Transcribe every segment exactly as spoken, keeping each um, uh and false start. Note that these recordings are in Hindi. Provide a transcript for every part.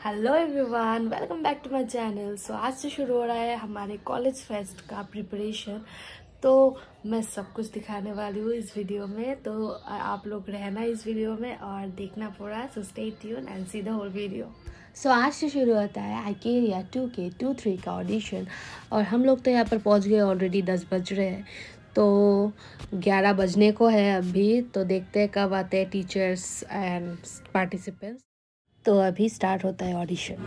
Hello everyone, welcome back to my channel. So आज से शुरू हो रहा है हमारे कॉलेज फेस्ट का प्रिपरेशन। तो मैं सब कुछ दिखाने वाली हूँ इस वीडियो में, तो आप लोग रहना इस वीडियो में और देखना पूरा। So stay tuned and see the whole video. So आज से शुरू होता है आई के या टू के टू थ्री का ऑडिशन, और हम लोग तो यहाँ पर पहुँच गए, ऑलरेडी दस बज रहे हैं, तो ग्यारह बजने को है अभी। तो देखते हैं कब आते हैं टीचर्स एंड पार्टिसिपेंट्स। तो अभी स्टार्ट होता है ऑडिशन।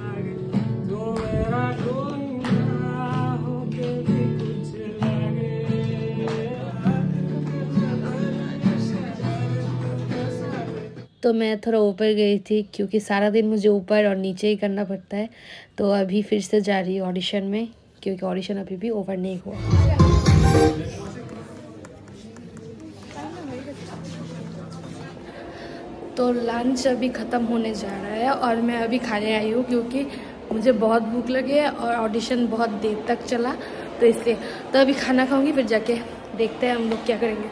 तो मैं थोड़ा ऊपर गई थी क्योंकि सारा दिन मुझे ऊपर और नीचे ही करना पड़ता है। तो अभी फिर से जा रही हूँ ऑडिशन में, क्योंकि ऑडिशन अभी भी ओवर नहीं हुआ। तो लंच अभी ख़त्म होने जा रहा है और मैं अभी खाने आई हूँ, क्योंकि मुझे बहुत भूख लगी है और ऑडिशन बहुत देर तक चला, तो इसलिए तो अभी खाना खाऊंगी, फिर जाके देखते हैं हम लोग क्या करेंगे।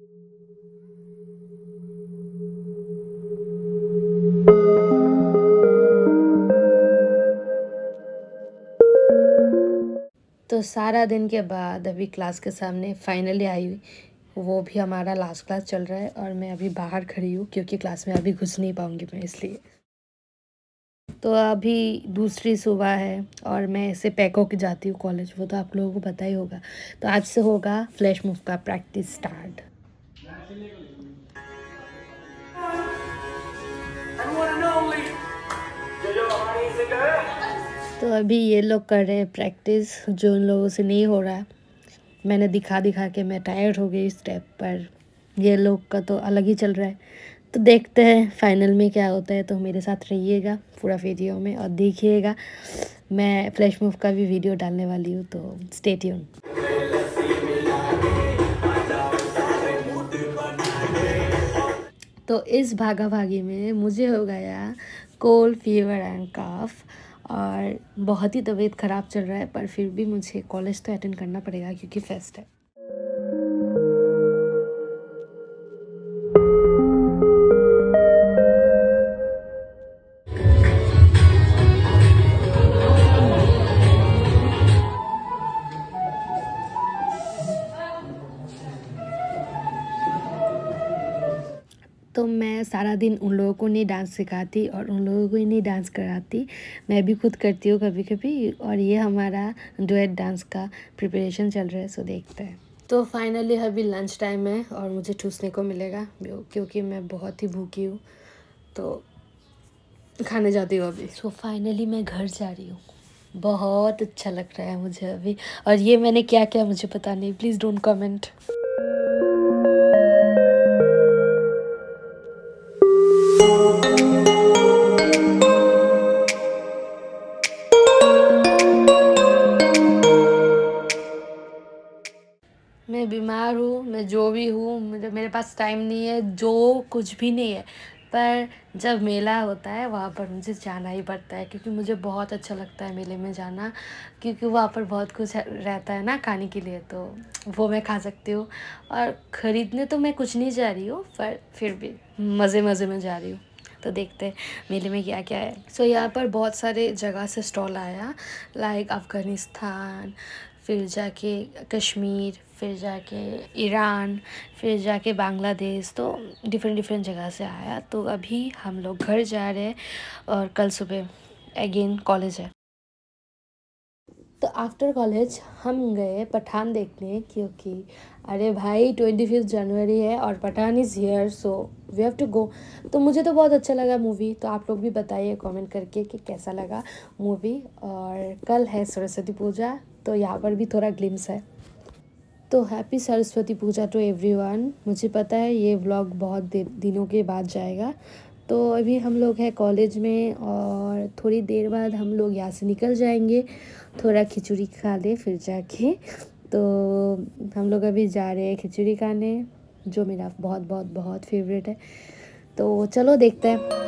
तो सारा दिन के बाद अभी क्लास के सामने फाइनली आई हुई, वो भी हमारा लास्ट क्लास चल रहा है और मैं अभी बाहर खड़ी हूँ क्योंकि क्लास में अभी घुस नहीं पाऊँगी मैं, इसलिए। तो अभी दूसरी सुबह है और मैं ऐसे पैक होके जाती हूँ कॉलेज, वो तो आप लोगों को पता ही होगा। तो आज से होगा फ्लैश मूव का प्रैक्टिस स्टार्ट। तो अभी ये लोग कर रहे हैं प्रैक्टिस, जो उन लोगों से नहीं हो रहा है। मैंने दिखा दिखा के मैं टायर्ड हो गई इस स्टेप पर, ये लोग का तो अलग ही चल रहा है। तो देखते हैं फाइनल में क्या होता है। तो मेरे साथ रहिएगा पूरा वीडियो में और देखिएगा। मैं फ्लैश मूव का भी वीडियो डालने वाली हूँ, तो स्टे ट्यून। तो इस भागा भागी में मुझे हो गया कोल्ड फीवर एंड कफ, और बहुत ही तबीयत ख़राब चल रहा है, पर फिर भी मुझे कॉलेज तो अटेंड करना पड़ेगा क्योंकि फेस्ट है। तो मैं सारा दिन उन लोगों को नहीं डांस सिखाती और उन लोगों को ही नहीं डांस कराती, मैं भी खुद करती हूँ कभी कभी। और ये हमारा डुएट डांस का प्रिपरेशन चल रहा है, सो देखते हैं। तो फाइनली अभी लंच टाइम है और मुझे ठूसने को मिलेगा क्योंकि मैं बहुत ही भूखी हूँ, तो खाने जाती हूँ अभी। सो फाइनली मैं घर जा रही हूँ, बहुत अच्छा लग रहा है मुझे अभी। और ये मैंने क्या किया मुझे पता नहीं, प्लीज़ डोंट कमेंट। मैं बीमार हूँ, मैं जो भी हूँ, मुझे मेरे पास टाइम नहीं है, जो कुछ भी नहीं है, पर जब मेला होता है वहाँ पर मुझे जाना ही पड़ता है, क्योंकि मुझे बहुत अच्छा लगता है मेले में जाना, क्योंकि वहाँ पर बहुत कुछ रहता है ना खाने के लिए, तो वो मैं खा सकती हूँ। और ख़रीदने तो मैं कुछ नहीं जा रही हूँ, पर फिर भी मज़े मज़े में जा रही हूँ। तो देखते हैं मेले में क्या क्या है। सो so, यहाँ पर बहुत सारे जगह से स्टॉल आया, लाइक अफ़गानिस्तान, फिर जाके कश्मीर, फिर जाके ईरान, फिर जाके बांग्लादेश, तो डिफरेंट डिफरेंट जगह से आया। तो अभी हम लोग घर जा रहे हैं और कल सुबह अगेन कॉलेज है। तो आफ्टर कॉलेज हम गए पठान देखने, क्योंकि अरे भाई ट्वेंटी फिफ्थ जनवरी है और Pathan is here, so we have to go. तो मुझे तो बहुत अच्छा लगा मूवी, तो आप लोग भी बताइए कमेंट करके कि कैसा लगा मूवी। और कल है सरस्वती पूजा, तो यहाँ पर भी थोड़ा ग्लिम्स है। तो happy Saraswati Puja to everyone. मुझे पता है ये व्लॉग बहुत दिनों के बाद जाएगा। तो अभी हम लोग हैं कॉलेज में और थोड़ी देर बाद हम लोग यहाँ से निकल जाएंगे, थोड़ा खिचड़ी खा ले फिर जाके। तो हम लोग अभी जा रहे हैं खिचड़ी खाने, जो मेरा बहुत बहुत बहुत फेवरेट है। तो चलो देखते हैं।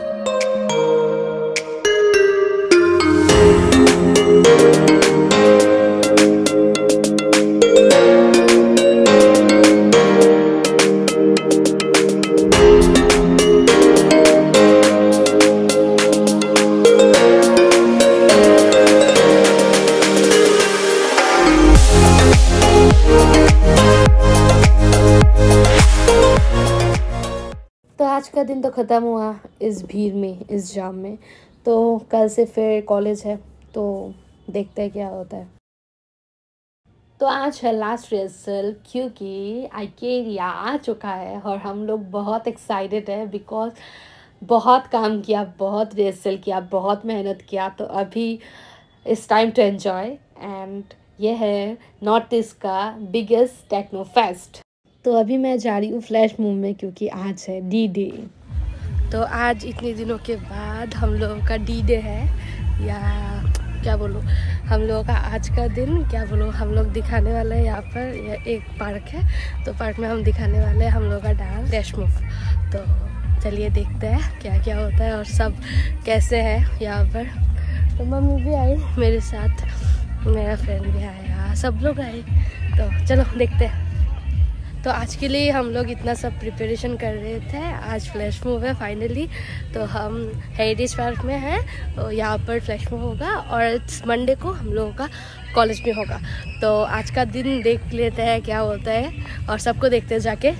का दिन तो ख़त्म हुआ इस भीड़ में, इस जाम में। तो कल से फिर कॉलेज है, तो देखते हैं क्या होता है। तो आज है लास्ट रिहर्सल क्योंकि आइकेरिया आ चुका है और हम लोग बहुत एक्साइटेड है बिकॉज बहुत काम किया, बहुत रिहर्सल किया, बहुत मेहनत किया। तो अभी it's time to enjoy and ये है नॉर्थ ईस्ट का बिगेस्ट टेक्नो फेस्ट। तो अभी मैं जा रही हूँ फ्लैश मूव में क्योंकि आज है डी डे। तो आज इतने दिनों के बाद हम लोगों का डी डे है, या क्या बोलूँ, हम लोगों का आज का दिन क्या बोलूँ, हम लोग दिखाने वाले हैं यहाँ पर। यह एक पार्क है, तो पार्क में हम दिखाने वाले हैं हम लोग का डांस फ्लैश मूव। तो चलिए देखते हैं क्या क्या होता है और सब कैसे है यहाँ पर। तो मम्मी भी आई मेरे साथ, मेरा फ्रेंड भी आया, सब लोग आए। तो चलो देखते हैं। तो आज के लिए हम लोग इतना सब प्रिपरेशन कर रहे थे। आज फ्लैश मूव है फाइनली। तो हम हेरिटेज पार्क में हैं, तो यहाँ पर फ्लैश मूव होगा और मंडे को हम लोगों का कॉलेज में होगा। तो आज का दिन देख लेते हैं क्या होता है और सबको देखते हैं जाके।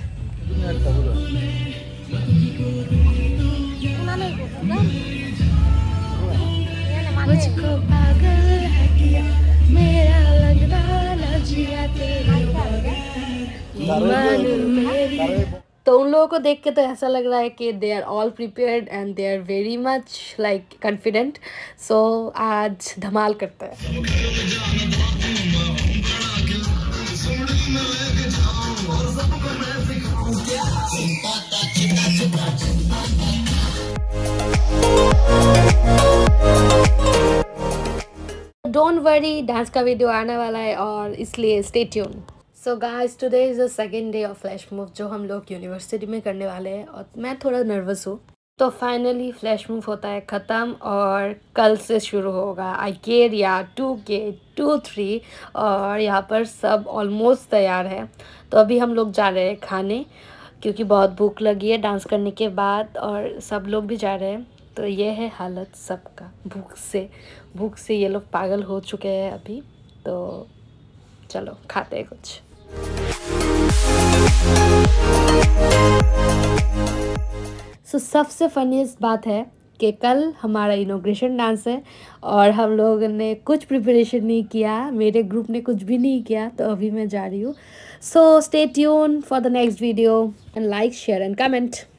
मुझको पागल है किया मेरा लगना न जिया तेरे तो उन लोगों को देख के तो ऐसा लग रहा है कि they are all prepared and they are very much like confident. So आज धमाल करते हैं। डोंट वरी, डांस का वीडियो आने वाला है और इसलिए stay tune. So guys, today is the second day of flash move जो हम लोग यूनिवर्सिटी में करने वाले हैं और मैं थोड़ा नर्वस हूँ। तो फाइनली फ्लैश मूव होता है ख़त्म और कल से शुरू होगा आइकेरिया टू के टू थ्री और यहाँ पर सब ऑलमोस्ट तैयार है। तो अभी हम लोग जा रहे हैं खाने क्योंकि बहुत भूख लगी है डांस करने के बाद और सब लोग भी जा रहे हैं। तो ये है हालत सबका, भूख से भूख से ये लोग पागल हो चुके हैं अभी। तो चलो खाते हैं कुछ। सो so, सबसे फनीस्ट बात है कि कल हमारा इनॉग्रेशन डांस है और हम लोगों ने कुछ प्रिपरेशन नहीं किया, मेरे ग्रुप ने कुछ भी नहीं किया। तो अभी मैं जा रही हूँ। So stay tune for the next video and like share and comment.